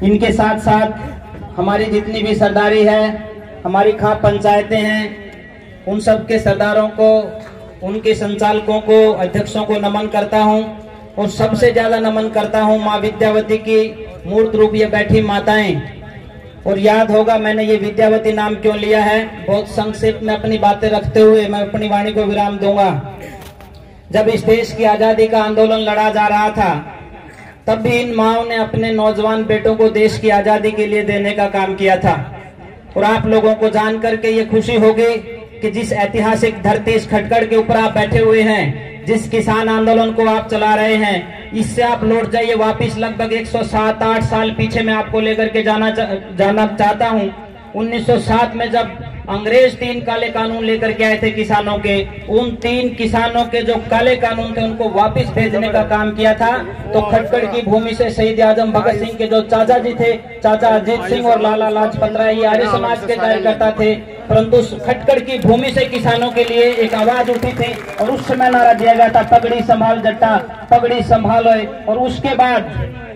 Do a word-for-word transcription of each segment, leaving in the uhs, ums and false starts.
इनके साथ साथ हमारी जितनी भी सरदारी है, हमारी खाप पंचायतें हैं, उन सब के सरदारों को, उनके संचालकों को, अध्यक्षों को नमन करता हूं। और सबसे ज्यादा नमन करता हूं माँ विद्यावती की मूर्त रूप ये बैठी माताएं। और याद होगा मैंने ये विद्यावती नाम क्यों लिया है। बहुत संक्षेप में अपनी बातें रखते हुए मैं अपनी वाणी को विराम दूंगा। जब इस देश की आजादी का आंदोलन लड़ा जा रहा था, तब भी इन माओं ने अपने नौजवान बेटों को देश की आजादी के लिए देने का काम किया था। और आप लोगों को जान करके ये खुशी होगी कि जिस ऐतिहासिक धरती इस खटगढ़ के ऊपर आप बैठे हुए हैं, जिस किसान आंदोलन को आप चला रहे हैं, इससे आप लौट जाइए वापिस लगभग एक सौ सात आठ साल पीछे मैं आपको लेकर के जाना जाना चाहता हूं। उन्नीस सौ सात में जब अंग्रेज तीन काले कानून लेकर के आए थे किसानों के, उन तीन किसानों के जो काले कानून थे उनको वापस भेजने का काम किया था। तो खटगढ़ की भूमि से शहीद आजम भगत सिंह के जो चाचा जी थे, चाचा अजीत सिंह और लाला लाजपत राय, ये आर्य समाज के कार्यकर्ता थे, परंतु खटगढ़ की भूमि से किसानों के लिए एक आवाज उठी थी और उस समय नारा दिया गया था, पगड़ी संभाल जट्टा, पगड़ी संभालो। और उसके बाद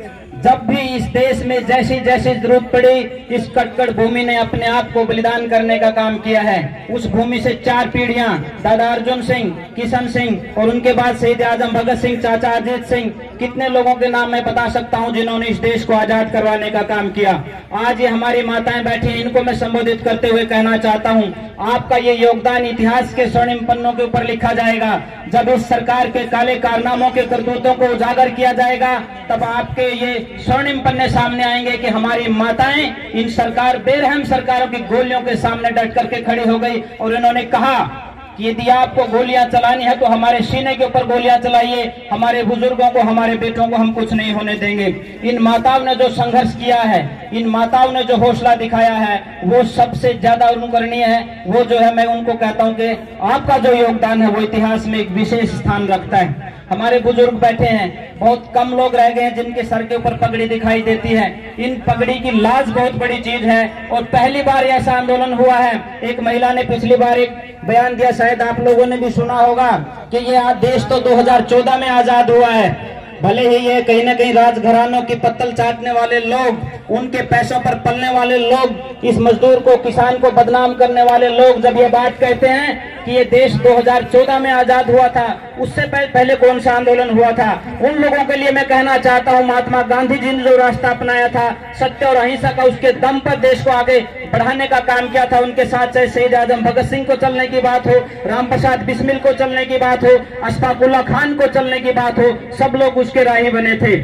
जब भी इस देश में जैसी जैसी जरूरत पड़ी, इस खटगढ़ भूमि ने अपने आप को बलिदान करने का काम किया है। उस भूमि से चार पीढ़ियां, दादा अर्जुन सिंह, किशन सिंह और उनके बाद शहीद आजम भगत सिंह, चाचा अजीत सिंह, कितने लोगों के नाम मैं बता सकता हूं जिन्होंने इस देश को आजाद करवाने का काम किया। आज ये हमारी माताएं बैठी हैं, इनको मैं संबोधित करते हुए कहना चाहता हूं, आपका ये योगदान इतिहास के स्वर्णिम पन्नों के ऊपर लिखा जाएगा। जब इस सरकार के काले कारनामों के करतूतों को उजागर किया जाएगा, तब आपके ये स्वर्णिम पन्ने सामने आएंगे कि हमारी माताएं इन सरकार बेरहम सरकारों की गोलियों के सामने डट करके खड़ी हो गई और इन्होंने कहा कि यदि आपको गोलियां चलानी है तो हमारे सीने के ऊपर गोलियां चलाइए, हमारे बुजुर्गों को, हमारे बेटों को हम कुछ नहीं होने देंगे। इन माताओं ने जो संघर्ष किया है, इन माताओं ने जो हौसला दिखाया है, वो सबसे ज्यादा अनुकरणीय है। वो जो है मैं उनको कहता हूं कि आपका जो योगदान है वो इतिहास में एक विशेष स्थान रखता है। हमारे बुजुर्ग बैठे हैं, बहुत कम लोग रह गए हैं जिनके सर के ऊपर पगड़ी दिखाई देती है। इन पगड़ी की लाज बहुत बड़ी चीज है और पहली बार ऐसा आंदोलन हुआ है। एक महिला ने पिछली बार एक बयान दिया, शायद आप लोगों ने भी सुना होगा, कि ये देश तो दो हज़ार चौदह में आजाद हुआ है। भले ही ये कहीं ना कहीं राजघरानों की पत्तल चाटने वाले लोग, उनके पैसों पर पलने वाले लोग, इस मजदूर को, किसान को बदनाम करने वाले लोग जब ये बात कहते हैं कि ये देश दो हज़ार चौदह में आजाद हुआ था, उससे पहले कौन सा आंदोलन हुआ था, उन लोगों के लिए मैं कहना चाहता हूं, महात्मा गांधी जी ने जो रास्ता अपनाया था सत्य और अहिंसा का, उसके दम पर देश को आगे बढ़ाने का काम किया था। उनके साथ चाहे शहीद आजम भगत सिंह को चलने की बात हो, राम प्रसाद बिस्मिल को चलने की बात हो, अशफाक उल्लाह खान को चलने की बात हो, सब लोग उसके राही बने थे।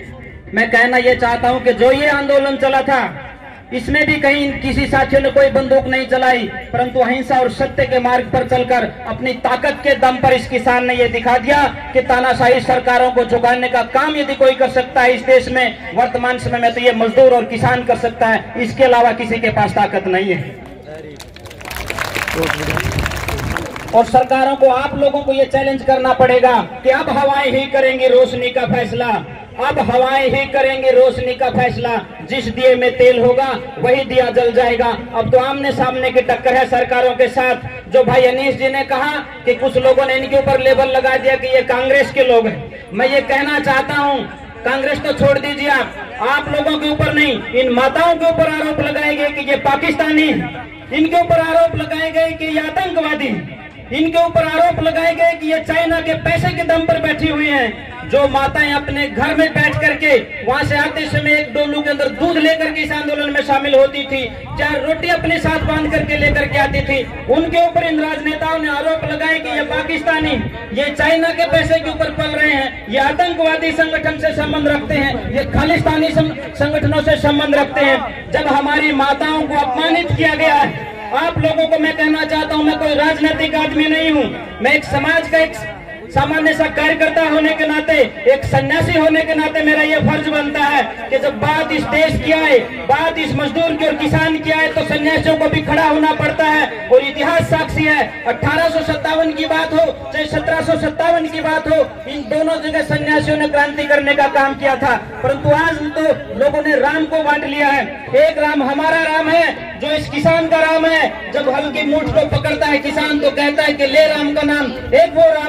मैं कहना यह चाहता हूं कि जो ये आंदोलन चला था, इसमें भी कहीं किसी साथियों ने कोई बंदूक नहीं चलाई, परंतु अहिंसा और सत्य के मार्ग पर चलकर अपनी ताकत के दम पर इस किसान ने यह दिखा दिया कि तानाशाही सरकारों को झुकाने का काम यदि कोई कर सकता है इस देश में वर्तमान समय में, तो ये मजदूर और किसान कर सकता है। इसके अलावा किसी के पास ताकत नहीं है। और सरकारों को, आप लोगों को ये चैलेंज करना पड़ेगा कि अब हवाएं ही करेंगी रोशनी का फैसला, अब हवाएं ही करेंगे रोशनी का फैसला। जिस दिए में तेल होगा वही दिया जल जाएगा। अब तो आमने सामने की टक्कर है सरकारों के साथ। जो भाई अनीश जी ने कहा कि कुछ लोगों ने इनके ऊपर लेबल लगा दिया कि ये कांग्रेस के लोग हैं, मैं ये कहना चाहता हूँ, कांग्रेस तो छोड़ दीजिए, आप आप लोगों के ऊपर नहीं, इन माताओं के ऊपर आरोप लगाए गए कि ये पाकिस्तानी, इनके ऊपर आरोप लगाए गए कि ये आतंकवादी, इनके ऊपर आरोप लगाए गए कि ये चाइना के पैसे के दम पर बैठी हुई हैं। जो माताएं अपने घर में बैठ करके वहां से आते समय एक डोलू के अंदर दूध लेकर के इस आंदोलन में शामिल होती थी, चार रोटी अपने साथ बांध करके लेकर के आती थी, उनके ऊपर इन राजनेताओं ने आरोप लगाए कि ये पाकिस्तानी, ये चाइना के पैसे के ऊपर पल रहे हैं, ये आतंकवादी संगठन से संबंध रखते हैं, ये खालिस्तानी संगठनों से संबंध रखते हैं। जब हमारी माताओं को अपमानित किया गया है, आप लोगों को मैं कहना चाहता हूं, मैं कोई राजनीतिक आदमी नहीं हूं, मैं एक समाज का एक सामान्य सा कार्यकर्ता होने के नाते, एक सन्यासी होने के नाते मेरा यह फर्ज बनता है कि जब बात इस देश की आए, बात इस मजदूर की और किसान की आए, तो सन्यासियों को भी खड़ा होना पड़ता है। और इतिहास साक्षी है, अठारह सौ सत्तावन की बात हो चाहे सत्रह सौ सत्तावन की बात हो, इन दोनों जगह सन्यासियों ने क्रांति करने का काम किया था। परंतु आज तो लोगों ने राम को बांट लिया है। एक राम हमारा राम है जो इस किसान का राम है। जब हल की मूठ को पकड़ता है किसान तो कहता है कि ले राम का नाम, एक वो राम है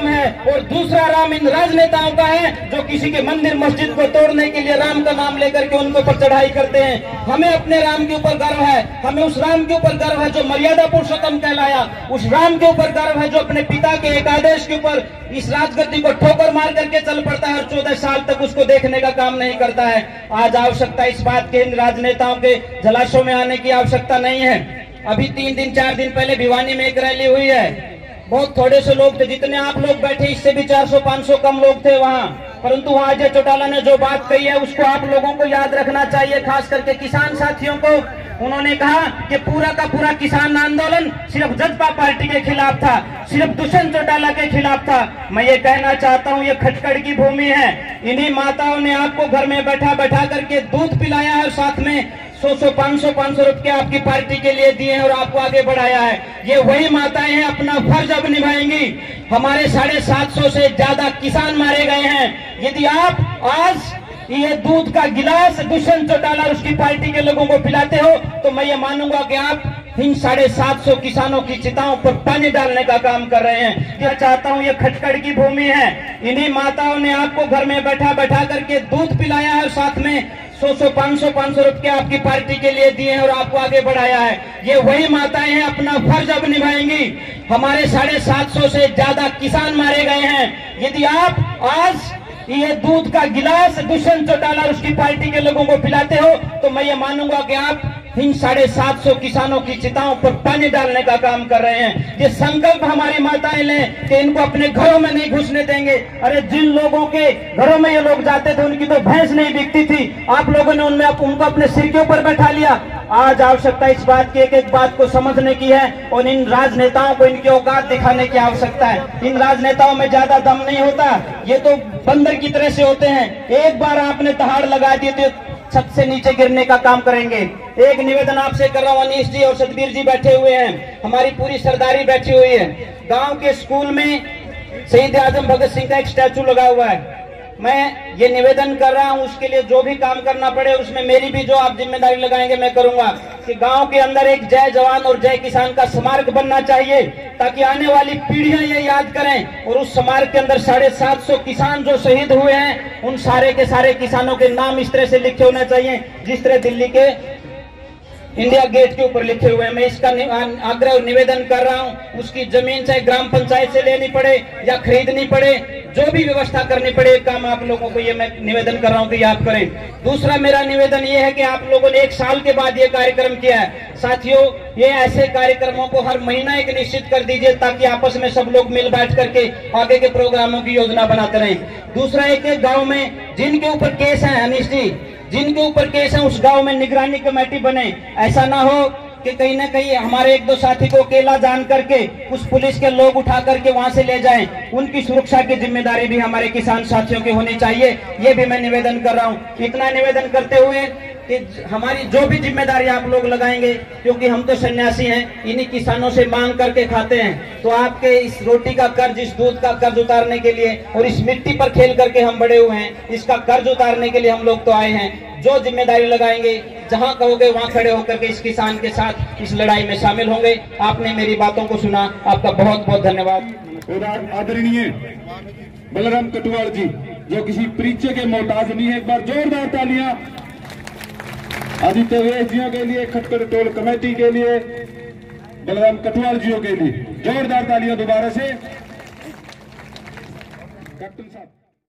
और दूसरा राम इन राजनेताओं का है जो किसी के मंदिर मस्जिद को तोड़ने के लिए राम का नाम लेकर के उनके ऊपर चढ़ाई करते हैं। हमें अपने राम के ऊपर गर्व है, हमें उस राम के ऊपर गर्व है जो मर्यादा पुरुषोत्तम कहलाया, उस राम के ऊपर गर्व है जो अपने पिता के एक आदेश के ऊपर इस राजगद्दी को ठोकर मार करके चल पड़ता है और चौदह साल तक उसको देखने का काम नहीं करता है। आज आवश्यकता इस बात के इन राजनेताओं के जलाशयों में आने की आवश्यकता नहीं है। अभी तीन दिन चार दिन पहले भिवानी में एक रैली हुई है, बहुत थोड़े से लोग थे, जितने आप लोग बैठे इससे भी चार सौ पाँच सौ कम लोग थे वहां, परंतु वहां अजय चौटाला ने जो बात कही है उसको आप लोगों को याद रखना चाहिए, खास करके किसान साथियों को। उन्होंने कहा कि पूरा का पूरा किसान आंदोलन सिर्फ जजपा पार्टी के खिलाफ था, सिर्फ दुष्यंत चौटाला के खिलाफ था। मैं ये कहना चाहता हूँ ये खटकड़ की भूमि है, इन्हीं माताओं ने आपको घर में बैठा बैठा करके दूध पिलाया है और साथ में सौ सौ पाँच सौ पाँच सौ रुपए आपकी पार्टी के लिए दिए हैं और आपको आगे बढ़ाया है। ये वही माताएं हैं, अपना फर्ज अब निभाएंगी। हमारे साढ़े सात सौ से ज्यादा किसान मारे गए हैं। यदि आप आज ये दूध का गिलास दुष्यंत चौटाला और उसकी पार्टी के लोगों को पिलाते हो तो मैं ये मानूंगा कि आप इन साढ़े सात सौ किसानों की चिताओं पर पानी डालने का काम कर रहे हैं। क्या चाहता हूँ ये खटकड़ की भूमि है, इन्हीं माताओं ने आपको घर में बैठा बैठा करके दूध पिलाया है और साथ में सौ सौ पाँच सौ पाँच सौ रुपए आपकी पार्टी के लिए दिए हैं और आपको आगे बढ़ाया है। ये वही माताएं हैं, अपना फर्ज अब निभाएंगी। हमारे साढ़े सात सौ से ज्यादा किसान मारे गए हैं। यदि आप आज ये दूध का गिलास दुष्यंत चौटाला और उसकी पार्टी के लोगों को पिलाते हो तो मैं ये मानूंगा कि आप इन साढ़े सात सौ किसानों की चिताओं पर पानी डालने का काम कर रहे हैं। ये संकल्प हमारी माताएं लें कि इनको अपने घरों में नहीं घुसने देंगे। अरे जिन लोगों के घरों में ये लोग जाते थे उनकी तो भैंस नहीं बिकती थी, आप लोगों ने उनमें उनको अपने सिर के ऊपर बैठा लिया। आज आवश्यकता इस बात की एक एक बात को समझने की है और इन राजनेताओं को इनकी औकात दिखाने की आवश्यकता है। इन राजनेताओं में ज्यादा दम नहीं होता, ये तो बंदर की तरह से होते हैं। एक बार आपने दहाड़ लगा दी तो छत से नीचे गिरने का काम करेंगे। एक निवेदन आपसे कर रहा हूँ, अनीश जी और सतबीर जी बैठे हुए हैं, हमारी पूरी सरदारी बैठी हुई है। गांव के स्कूल में शहीद आजम भगत सिंह का एक स्टैचू लगा हुआ है। मैं ये निवेदन कर रहा हूँ उसके लिए जो भी काम करना पड़े उसमें मेरी भी जो आप जिम्मेदारी लगाएंगे मैं करूंगा कि गांव के अंदर एक जय जवान और जय किसान का स्मारक बनना चाहिए ताकि आने वाली पीढ़ियां ये याद करें। और उस स्मारक के अंदर साढ़े सात सौ किसान जो शहीद हुए हैं उन सारे के सारे किसानों के नाम इस तरह से लिखे होना चाहिए जिस तरह दिल्ली के इंडिया गेट के ऊपर लिखे हुए हैं। मैं इसका आग्रह निवेदन कर रहा हूं, उसकी जमीन चाहे ग्राम पंचायत से लेनी पड़े या खरीदनी पड़े, जो भी व्यवस्था करनी पड़े, काम आप लोगों को ये मैं निवेदन कर रहा हूं कि आप करें। दूसरा मेरा निवेदन ये है कि आप लोगों ने एक साल के बाद ये कार्यक्रम किया है, साथियों ये ऐसे कार्यक्रमों को हर महीना एक निश्चित कर दीजिए ताकि आपस में सब लोग मिल बैठ करके आगे के प्रोग्रामों की योजना बनाते रहें। दूसरा एक एक गाँव में जिनके ऊपर केस है, अनीश जी जिनके ऊपर केस है उस गांव में निगरानी कमेटी बने। ऐसा ना हो कि कहीं ना कहीं हमारे एक दो साथी को अकेला जान करके कुछ पुलिस के लोग उठा करके वहां से ले जाएं। उनकी सुरक्षा की जिम्मेदारी भी हमारे किसान साथियों की होनी चाहिए, ये भी मैं निवेदन कर रहा हूं। इतना निवेदन करते हुए कि हमारी जो भी जिम्मेदारी आप लोग लगाएंगे, क्योंकि हम तो सन्यासी हैं, इन्हीं किसानों से मांग करके खाते हैं, तो आपके इस रोटी का कर्ज, इस दूध का कर्ज उतारने के लिए और इस मिट्टी पर खेल करके हम बड़े हुए हैं, इसका कर्ज उतारने के लिए हम लोग तो आए हैं। जो जिम्मेदारी लगाएंगे, जहां कहोगे वहां खड़े होकर के इस किसान के साथ इस लड़ाई में शामिल होंगे। आपने मेरी बातों को सुना, आपका बहुत बहुत धन्यवाद। आदरणीय बलराम कटवाल जी जो किसी परिचय के मोहताज नहीं है, एक बार जोरदार तालियां आदित्य वेश जियों के लिए, खटकड़ टोल कमेटी के लिए, बलराम कटवाल जियों के लिए जोरदार तालियां दोबारा से। कैप्टन साहब।